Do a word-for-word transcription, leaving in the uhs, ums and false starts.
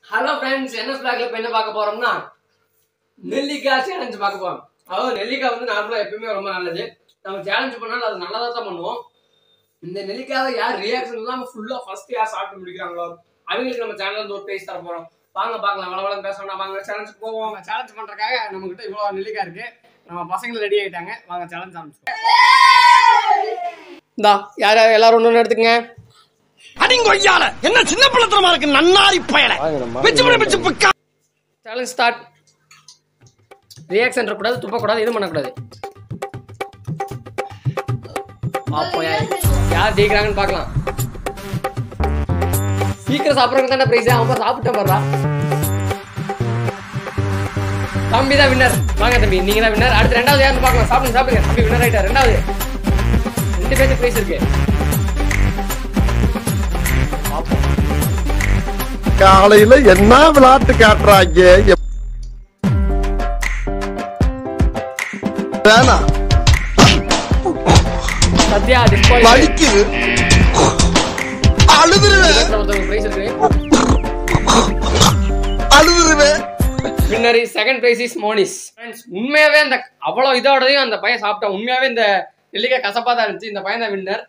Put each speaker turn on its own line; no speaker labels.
Hello friends, என்ன vlogல இப்ப என்ன பார்க்க போறோம்னா நெல்லிக்காய் சேலஞ்ச் பார்க்க போறோம். அதாவது நெல்லிக்காய் வந்து நார்மலா எப்பவுமே ரொம்ப நல்லது. நம்ம சேலஞ்ச் பண்ணாலும் அது நல்லதா தான் பண்ணுவோம். இந்த நெல்லிக்காயை யார் ரியாக்ஷன் இல்லாம ஃபுல்லா ஃபர்ஸ்ட் யார் சாப்பிட்டு முடிக்கிறாங்களோ அவங்களுக்கு நம்ம சேனல்ல இருந்து ஒரு பேஸ் தர போறோம். வாங்க பார்க்கலாம். வளவளன்னு பேசணும். வாங்க சேலஞ்சுக்கு போவோம். சேலஞ்ச் பண்றதுக்காக நம்ம கிட்ட இவ்வளவு நெல்லிக்காய் இருக்கு. நம்ம பசங்க ரெடி ஆயிட்டாங்க. வாங்க சேலஞ்ச் ஆரம்பிச்சோம். இந்தா யார் யார் எல்லாரும் ஒண்ணு எடுத்துக்கங்க.
அடிங்கொய்யால என்ன சின்ன பிள்ளைத்தனமா இருக்கு நன்னாரி பயல வெச்சு பண்ணி வெச்சு பக்கா
சேலஞ்ச் ஸ்டார்ட். ரியாக்ஷன் இருக்க கூடாது, துப்ப கூடாது, எதுவும் பண்ண கூடாது. பாப்போம் யார் ஜெயிக்கிறாங்கன்னு பார்க்கலாம். சீக்கிரம் சாப்பிட்றவங்க தானே பிரைஸ். அவன் சாப்பிட்ட போடுறா. தம்பி தான் வின்னர். வாங்க தம்பி, நீங்க தான் வின்னர். அடுத்து ரெண்டாவது யாருன்னு பார்க்கலாம். சாப்பிடுங்க சாப்பிடுங்க. தம்பி வின்னர் ஆயிட்டா. ரெண்டாவது ரெண்டு பேருக்கு பிரைஸ் இருக்கு.
காலையில என்ன விளையாட்டு காட்டுறாங்க.
சத்யா
வலிக்குது அழுதுருவேன் அழுதுருவேன்.
Winner second prize is Monish. Friends உண்மையாவே அந்த அவ்வளவு இதோடதையும் அந்த பையன் சாப்பிட்டான். உண்மையாவே இந்த நெல்லிக்காய் கசப்பா தான் இருந்துச்சு. இந்த பையன் தான் வின்னர்.